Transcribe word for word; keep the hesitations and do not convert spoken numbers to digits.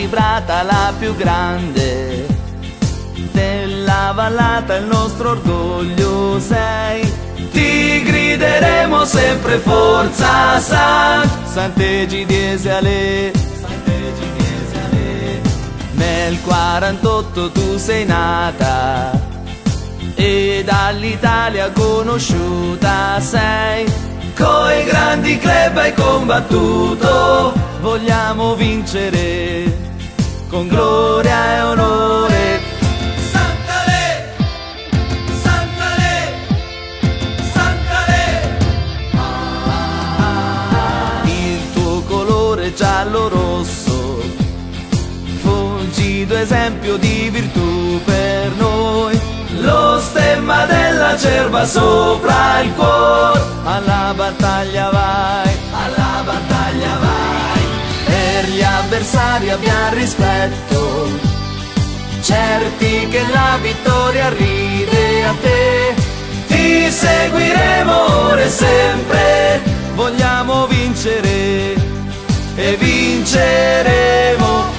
vibrata la più grande della vallata, il nostro orgoglio sei. Ti grideremo sempre forza Sant, Sant'Egidiesi Ale, Sant'Egidiesi Ale. Nel quarantotto tu sei nata e dall'Italia conosciuta sei. Coi grandi club hai combattuto, vogliamo vincere con gloria e onore. Sant'Ale, Sant'Ale, Sant'Ale. Il tuo colore giallo-rosso, fulgido esempio di virtù per noi. Lo stemma della cerva sopra il cuore, alla battaglia vai, alla battaglia vai. Per gli avversari abbiamo rispetto, certi che la vittoria arrivi a te. Ti seguiremo ora e sempre, vogliamo vincere e vinceremo.